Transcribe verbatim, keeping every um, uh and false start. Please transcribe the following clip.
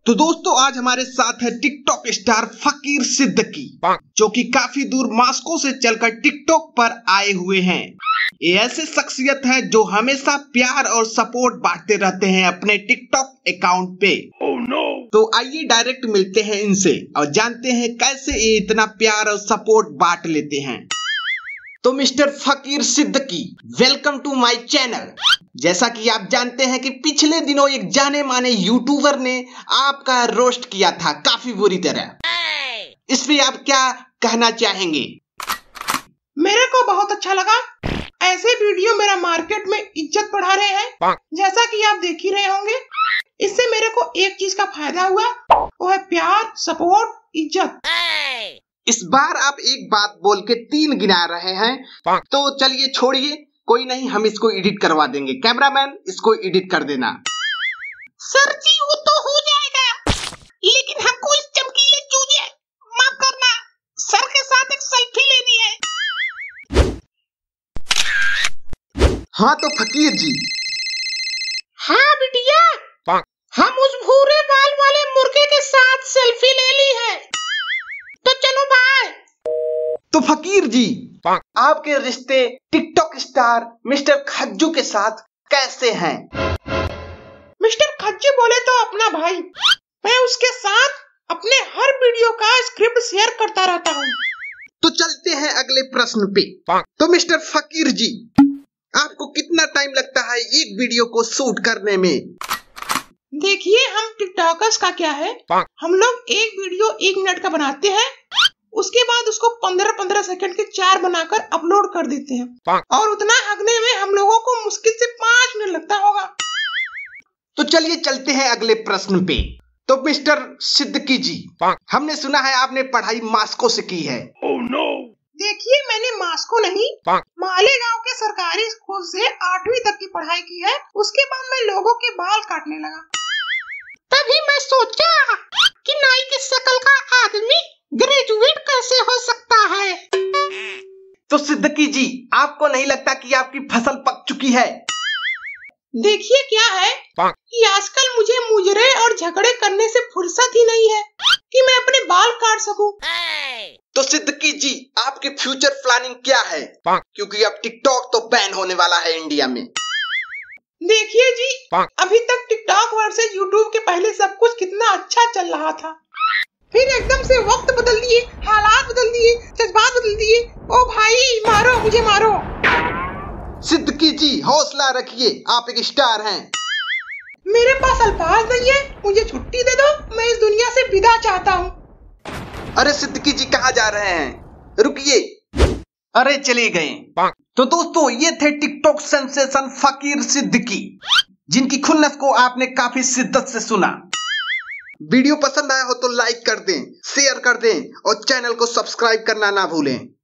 तो दोस्तों आज हमारे साथ है टिकटॉक स्टार फकीर सिद्दीकी, जो कि काफी दूर मॉस्को से चलकर टिकटॉक पर आए हुए हैं। ये ऐसे शख्सियत है जो हमेशा प्यार और सपोर्ट बांटते रहते हैं अपने टिकटॉक अकाउंट पे। oh, no. तो आइए डायरेक्ट मिलते हैं इनसे और जानते हैं कैसे ये इतना प्यार और सपोर्ट बांट लेते हैं। तो mister Fakir Siddiqui, welcome to my channel. जैसा कि आप जानते हैं कि पिछले दिनों एक जाने माने यूट्यूबर ने आपका रोस्ट किया था काफी बुरी तरह। इसलिए आप क्या कहना चाहेंगे? मेरे को बहुत अच्छा लगा। ऐसे वीडियो मेरा मार्केट में इज्जत बढ़ा रहे हैं। जैसा कि आप देख ही रहे होंगे, इससे मेरे को एक चीज का फायदा हुआ, वो है प्यार, सपोर्ट, इज्जत। इस बार आप एक बात बोल के तीन गिना रहे हैं, तो चलिए छोड़िए, कोई नहीं, हम इसको एडिट करवा देंगे। कैमरामैन इसको एडिट कर देना। सर जी वो तो हो जाएगा, लेकिन हमको इस चमकीले चूजे, माफ करना, सर के साथ एक सेल्फी लेनी है। हाँ तो फकीर जी। हाँ बिटिया, हम उस भूरे बाल वाले मुर्गे के साथ सेल्फी ले ली है, तो चलो बाय। तो फकीर जी, आपके रिश्ते टिकटॉक स्टार मिस्टर खज्जू के साथ कैसे हैं? मिस्टर खज्जू बोले तो अपना भाई, मैं उसके साथ अपने हर वीडियो का स्क्रिप्ट शेयर करता रहता हूँ। तो चलते हैं अगले प्रश्न पे। तो मिस्टर फकीर जी, आपको कितना टाइम लगता है एक वीडियो को शूट करने में? देखिए, हम टिकटॉकर्स का क्या है, हम लोग एक वीडियो एक मिनट का बनाते हैं, उसके बाद उसको पंद्रह पंद्रह सेकंड के चार बनाकर अपलोड कर देते हैं, और उतना हगने में हम लोगों को मुश्किल से पाँच मिनट लगता होगा। तो चलिए चलते हैं अगले प्रश्न पे। तो मिस्टर सिद्दीकी जी, हमने सुना है आपने पढ़ाई मॉस्को से की है। oh, no. देखिए, मैंने मॉस्को नहीं, मालेगांव के सरकारी स्कूल से आठवीं तक की पढ़ाई की है। उसके बाद मैं लोगों के बाल काटने लगा। तभी मैं सोचा कि नाई की शक्ल का आदमी ग्रेजुएट कैसे हो सकता है। तो सिद्दीकी जी, आपको नहीं लगता कि आपकी फसल पक चुकी है? देखिए क्या है कि आजकल मुझे मुजरे और झगड़े करने से फुर्सत ही नहीं है कि मैं अपने बाल काट सकूं। तो सिद्दीकी जी, आपकी फ्यूचर प्लानिंग क्या है? क्योंकि अब टिकटॉक तो बैन होने वाला है इंडिया में। देखिए जी, अभी तक टिकटॉक वर्सेस यूट्यूब के पहले सब कुछ कितना अच्छा चल रहा था, फिर एकदम से वक्त बदल दिए, हालात बदल दिए, जज्बात बदल दिए। ओ भाई, मारो मुझे मारो। सिद्दीकी जी, हौसला रखिए, आप एक स्टार हैं। मेरे पास अल्फाज नहीं है, मुझे छुट्टी दे दो, मैं इस दुनिया से विदा चाहता हूँ। अरे सिद्दीकी जी, कहाँ जा रहे हैं? रुकिए। अरे चले गए। तो दोस्तों, ये थे टिकटॉक सेंसेशन फकीर सिद्दीकी, जिनकी खुन्नस को आपने काफी शिद्दत से सुना। वीडियो पसंद आया हो तो लाइक कर दें, शेयर कर दें और चैनल को सब्सक्राइब करना ना भूलें।